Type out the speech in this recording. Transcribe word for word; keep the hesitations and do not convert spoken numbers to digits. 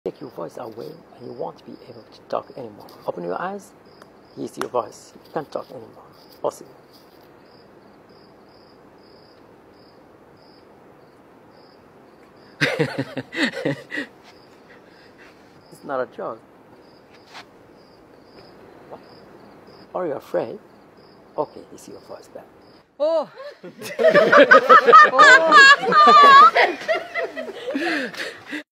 Take your voice away and you won't be able to talk anymore. Open your eyes, here's your voice. You can't talk anymore. Possible. It's not a joke. Are you afraid? Okay, here's your voice back. Oh! Oh!